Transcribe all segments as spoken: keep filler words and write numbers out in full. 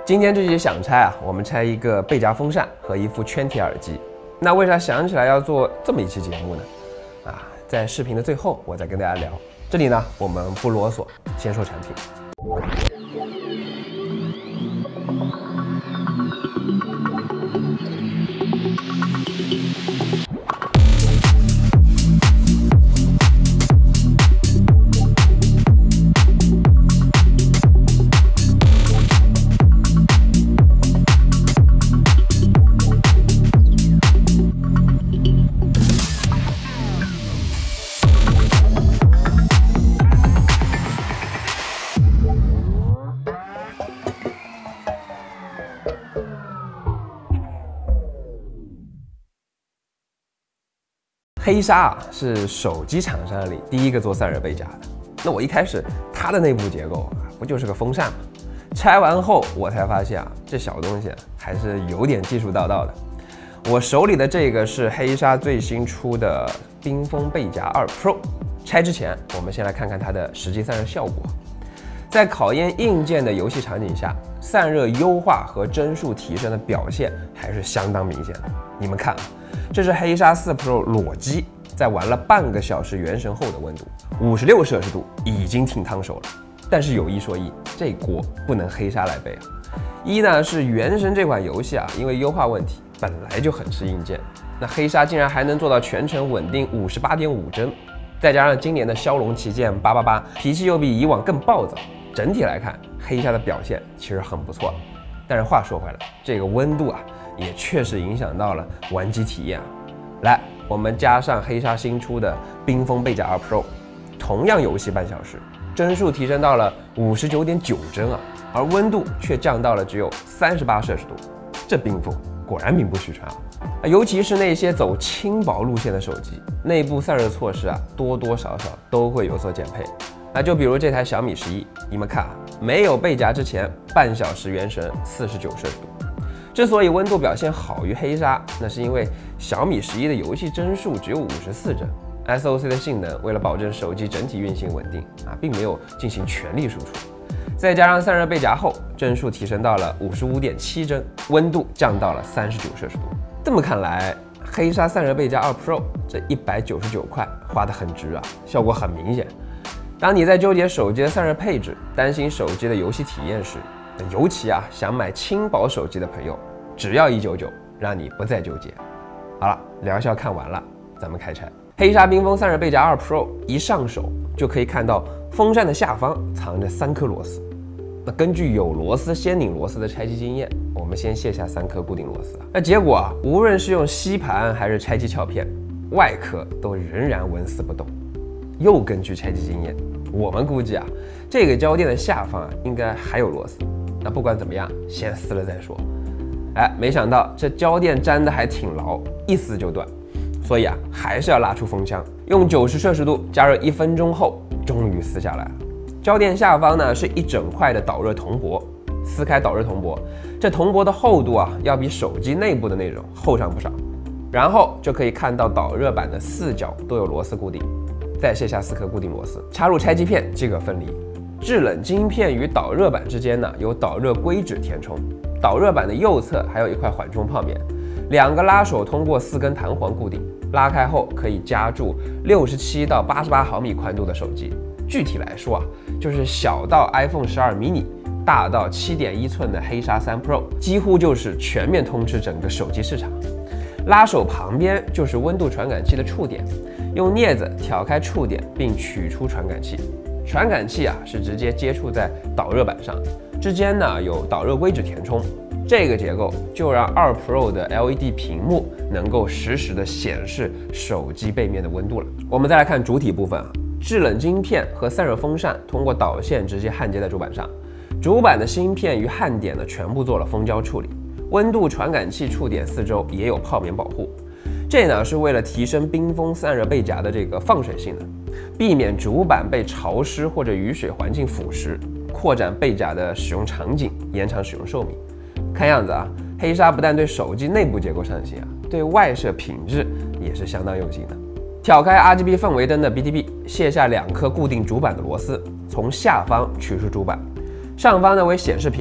今天这期想拆啊，我们拆一个背夹风扇和一副圈体耳机。那为啥想起来要做这么一期节目呢？啊，在视频的最后我再跟大家聊。这里呢，我们不啰嗦，先说产品。 黑鲨啊，是手机厂商里第一个做散热背夹的。那我一开始它的内部结构啊，不就是个风扇吗？拆完后我才发现啊，这小东西还是有点技术道道的。我手里的这个是黑鲨最新出的冰封背夹二 Pro。拆之前，我们先来看看它的实际散热效果。在考验硬件的游戏场景下，散热优化和帧数提升的表现还是相当明显的。你们看啊。 这是黑鲨四 Pro 裸机，在玩了半个小时原神后的温度，五十六摄氏度，已经挺烫手了。但是有一说一，这锅不能黑鲨来背啊。一呢是原神这款游戏啊，因为优化问题本来就很吃硬件，那黑鲨竟然还能做到全程稳定五十八点五帧，再加上今年的骁龙旗舰八八八，脾气又比以往更暴躁，整体来看，黑鲨的表现其实很不错。但是话说回来，这个温度啊。 也确实影响到了玩机体验啊。来，我们加上黑鲨新出的冰封背夹二 Pro， 同样游戏半小时，帧数提升到了五十九点九帧啊，而温度却降到了只有三十八摄氏度。这冰封果然名不虚传啊！尤其是那些走轻薄路线的手机，内部散热措施啊，多多少少都会有所减配。那就比如这台小米十一，你们看啊，没有背夹之前，半小时原神四十九摄氏度。 之所以温度表现好于黑鲨，那是因为小米十一的游戏帧数只有五十四帧 ，S O C 的性能为了保证手机整体运行稳定啊，并没有进行全力输出。再加上散热背夹后，帧数提升到了五十五点七帧，温度降到了三十九摄氏度。这么看来，黑鲨散热背夹二 Pro 这一百九十九块花得很值啊，效果很明显。当你在纠结手机的散热配置，担心手机的游戏体验时， 尤其啊，想买轻薄手机的朋友，只要一九九，让你不再纠结。好了，疗效看完了，咱们开拆。黑鲨冰封散热背夹二 Pro 一上手就可以看到风扇的下方藏着三颗螺丝。那根据有螺丝先拧螺丝的拆机经验，我们先卸下三颗固定螺丝。那结果啊，无论是用吸盘还是拆机壳片，外壳都仍然纹丝不动。又根据拆机经验，我们估计啊，这个胶垫的下方啊，应该还有螺丝。 那不管怎么样，先撕了再说。哎，没想到这胶垫粘得还挺牢，一撕就断。所以啊，还是要拉出风枪，用九十摄氏度加热一分钟后，终于撕下来了。胶垫下方呢是一整块的导热铜箔，撕开导热铜箔，这铜箔的厚度啊，要比手机内部的那种厚上不少。然后就可以看到导热板的四角都有螺丝固定。再卸下四颗固定螺丝，插入拆机片，即可分离。 制冷晶片与导热板之间呢有导热硅脂填充，导热板的右侧还有一块缓冲泡棉，两个拉手通过四根弹簧固定，拉开后可以夹住六十七到八十八毫米宽度的手机。具体来说啊，就是小到 iPhone 十二 mini， 大到七点一寸的黑鲨三 Pro， 几乎就是全面通吃整个手机市场。拉手旁边就是温度传感器的触点，用镊子挑开触点并取出传感器。 传感器啊是直接接触在导热板上，之间呢有导热硅脂填充，这个结构就让二 Pro 的 L E D 屏幕能够实时的显示手机背面的温度了。我们再来看主体部分啊，制冷晶片和散热风扇通过导线直接焊接在主板上，主板的芯片与焊点呢全部做了封胶处理，温度传感器触点四周也有泡棉保护。 这呢是为了提升冰封散热背夹的这个防水性能，避免主板被潮湿或者雨水环境腐蚀，扩展背夹的使用场景，延长使用寿命。看样子啊，黑鲨不但对手机内部结构上心啊，对外设品质也是相当用心的。挑开 R G B 氛围灯的 B T B， 卸下两颗固定主板的螺丝，从下方取出主板，上方呢为显示屏，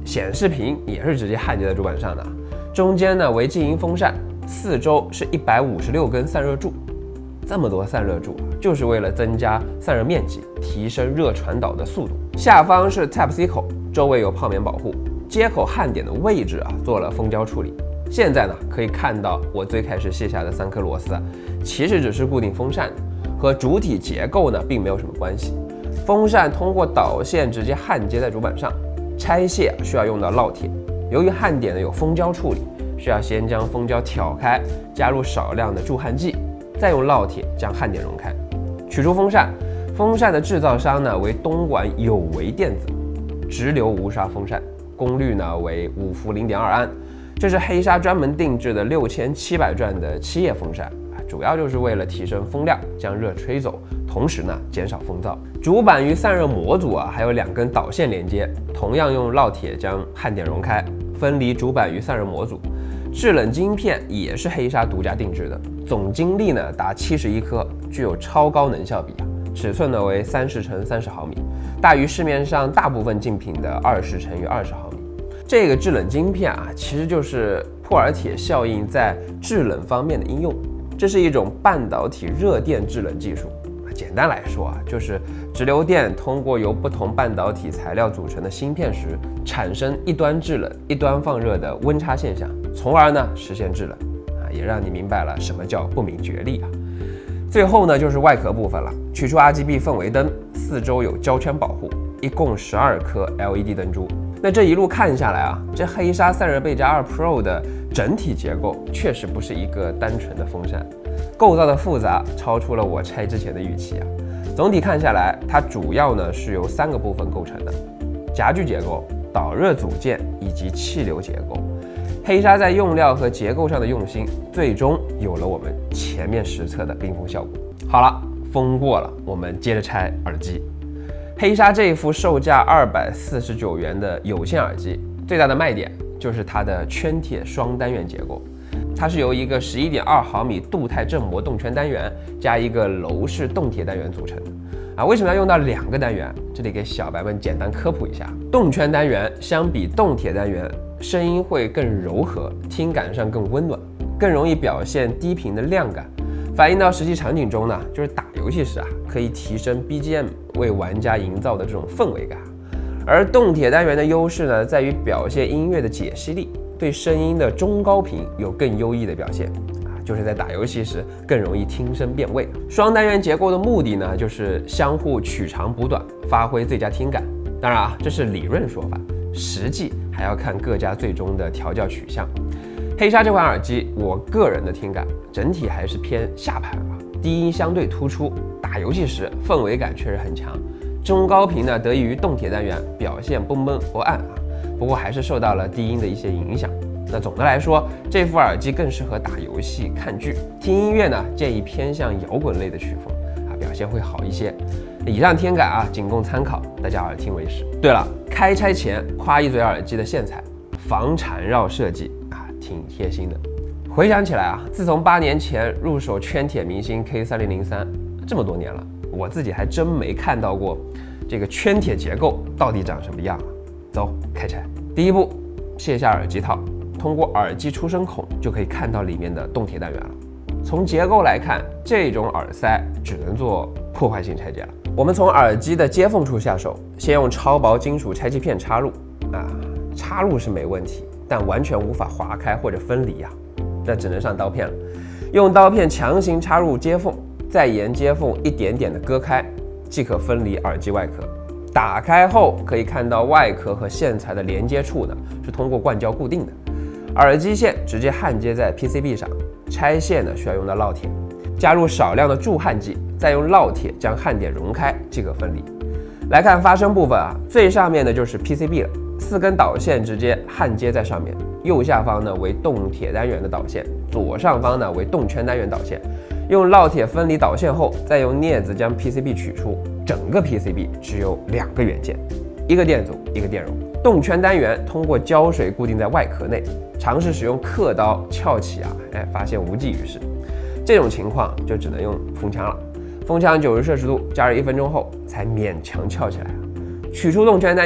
显示屏也是直接焊接在主板上的，中间呢为静音风扇，四周是一百五十六根散热柱，这么多散热柱就是为了增加散热面积，提升热传导的速度。下方是 Type C 口，周围有泡棉保护，接口焊点的位置啊做了封胶处理。现在呢可以看到我最开始卸下的三颗螺丝啊，其实只是固定风扇的，和主体结构呢并没有什么关系。风扇通过导线直接焊接在主板上，拆卸需要用到烙铁，由于焊点呢有封胶处理，需要先将封胶挑开，加入少量的助焊剂，再用烙铁将焊点熔开。取出风扇，风扇的制造商呢为东莞有为电子，直流无刷风扇，功率呢为五伏零点二安。这是黑鲨专门定制的六千七百转的七叶风扇，主要就是为了提升风量，将热吹走，同时呢减少风噪。主板与散热模组啊还有两根导线连接，同样用烙铁将焊点熔开，分离主板与散热模组。制冷晶片也是黑鲨独家定制的，总晶粒呢达七十一颗，具有超高能效比啊，尺寸呢为三十乘三十毫米，大于市面上大部分竞品的二十乘以二十毫米。这个制冷晶片啊，其实就是破尔铁效应在制冷方面的应用。这是一种半导体热电制冷技术。简单来说啊，就是直流电通过由不同半导体材料组成的芯片时，产生一端制冷、一端放热的温差现象，从而呢实现制冷啊，也让你明白了什么叫不明觉厉啊。最后呢就是外壳部分了，取出 R G B 氛围灯，四周有胶圈保护，一共十二颗 L E D 灯珠。那这一路看下来啊，这黑鲨散热贝加二 Pro 的整体结构确实不是一个单纯的风扇，构造的复杂超出了我拆之前的预期啊。总体看下来，它主要呢是由三个部分构成的：夹具结构、导热组件以及气流结构。黑鲨在用料和结构上的用心，最终有了我们前面实测的冰封效果。好了，封过了，我们接着拆耳机。黑鲨这一副售价二百四十九元的有线耳机，最大的卖点就是它的圈铁双单元结构。它是由一个 十一点二毫米镀钛振膜动圈单元加一个柔式动铁单元组成的。啊，为什么要用到两个单元？这里给小白们简单科普一下。动圈单元相比动铁单元，声音会更柔和，听感上更温暖，更容易表现低频的亮感。反映到实际场景中呢，就是打游戏时啊，可以提升 B G M 为玩家营造的这种氛围感。而动铁单元的优势呢，在于表现音乐的解析力，对声音的中高频有更优异的表现啊，就是在打游戏时更容易听声辨位。双单元结构的目的呢，就是相互取长补短，发挥最佳听感。当然啊，这是理论说法，实际还要看各家最终的调教取向。黑鲨这款耳机，我个人的听感整体还是偏下盘啊，低音相对突出，打游戏时氛围感确实很强。中高频呢，得益于动铁单元，表现不闷不暗啊，不过还是受到了低音的一些影响。那总的来说，这副耳机更适合打游戏、看剧，听音乐呢，建议偏向摇滚类的曲风啊，表现会好一些。以上听感啊，仅供参考，大家耳听为实。对了，开拆前夸一嘴耳机的线材，防缠绕设计啊，挺贴心的。回想起来啊，自从八年前入手圈铁明星 K 三零零三，这么多年了，我自己还真没看到过这个圈铁结构到底长什么样啊。走，开拆。第一步，卸下耳机套，通过耳机出声孔就可以看到里面的动铁单元了。从结构来看，这种耳塞只能做破坏性拆解了。我们从耳机的接缝处下手，先用超薄金属拆气片插入啊，插入是没问题，但完全无法划开或者分离啊，那只能上刀片了。用刀片强行插入接缝，再沿接缝一点点的割开，即可分离耳机外壳。打开后可以看到外壳和线材的连接处呢是通过灌胶固定的，耳机线直接焊接在 P C B 上，拆线呢需要用到烙铁，加入少量的助焊剂，再用烙铁将焊点熔开即可分离。来看发声部分啊，最上面的就是 P C B 了，四根导线直接焊接在上面，右下方呢为动铁单元的导线，左上方呢为动圈单元导线。用烙铁分离导线后，再用镊子将 P C B 取出，整个 P C B 只有两个元件，一个电阻，一个电容。动圈单元通过胶水固定在外壳内，尝试使用刻刀撬起啊，哎，发现无济于事。这种情况就只能用风枪了。风枪九十摄氏度，加热一分钟后才勉强撬起来。取出动圈单元，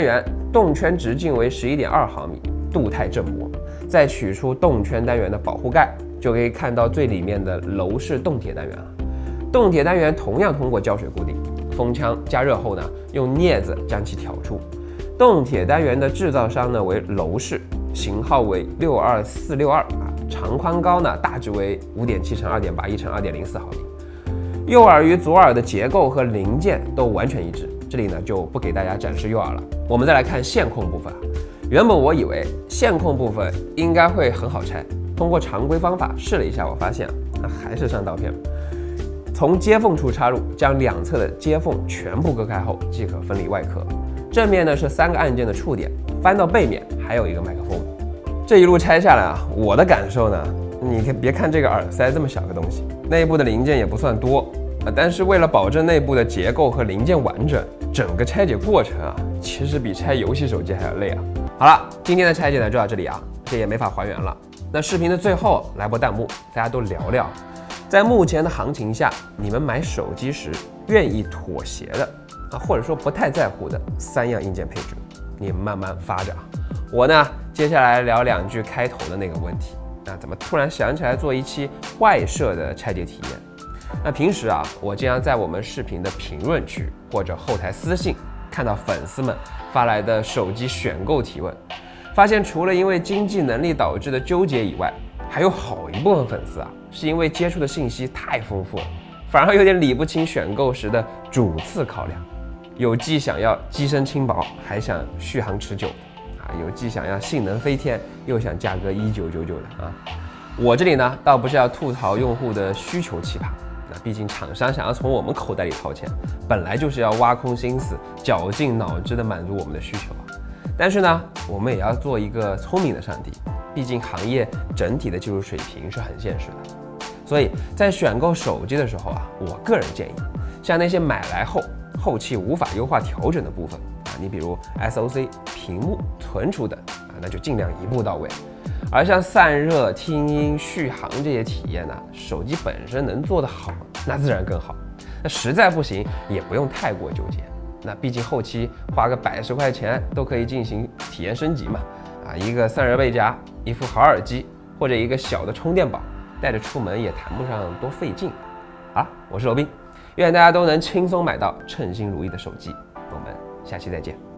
动圈直径为十一点二毫米，镀钛正膜，再取出动圈单元的保护盖，就可以看到最里面的楼式动铁单元了。动铁单元同样通过胶水固定，风枪加热后呢，用镊子将其挑出。动铁单元的制造商呢为楼式，型号为六二四六二啊，长宽高呢大致为五点七乘二点八一乘二点零四毫米。右耳与左耳的结构和零件都完全一致，这里呢就不给大家展示右耳了。我们再来看线控部分。原本我以为线控部分应该会很好拆，通过常规方法试了一下，我发现啊，那还是上刀片。从接缝处插入，将两侧的接缝全部割开后，即可分离外壳。正面呢是三个按键的触点，翻到背面还有一个麦克风。这一路拆下来啊，我的感受呢，你看别看这个耳塞这么小个东西，内部的零件也不算多啊，但是为了保证内部的结构和零件完整，整个拆解过程啊，其实比拆游戏手机还要累啊。好了，今天的拆解呢就到这里啊，这也没法还原了。那视频的最后来波弹幕，大家都聊聊，在目前的行情下，你们买手机时愿意妥协的啊，或者说不太在乎的三样硬件配置，你慢慢发着啊。我呢，接下来聊两句开头的那个问题。那怎么突然想起来做一期外设的拆解体验？那平时啊，我经常在我们视频的评论区或者后台私信看到粉丝们发来的手机选购提问，发现除了因为经济能力导致的纠结以外，还有好一部分粉丝啊，是因为接触的信息太丰富了，反而有点理不清选购时的主次考量。有既想要机身轻薄，还想续航持久的啊，有既想要性能飞天，又想价格一九九九的啊。我这里呢，倒不是要吐槽用户的需求奇葩，那毕竟厂商想要从我们口袋里掏钱，本来就是要挖空心思、绞尽脑汁的满足我们的需求啊。但是呢，我们也要做一个聪明的上帝，毕竟行业整体的技术水平是很现实的。所以在选购手机的时候啊，我个人建议，像那些买来后后期无法优化调整的部分啊，你比如 S O C、屏幕、存储等啊，那就尽量一步到位。而像散热、听音、续航这些体验呢，手机本身能做得好，那自然更好。那实在不行，也不用太过纠结。那毕竟后期花个百十块钱都可以进行体验升级嘛。啊，一个散热背夹，一副好耳机，或者一个小的充电宝，带着出门也谈不上多费劲。好，我是罗宾，愿大家都能轻松买到称心如意的手机。我们下期再见。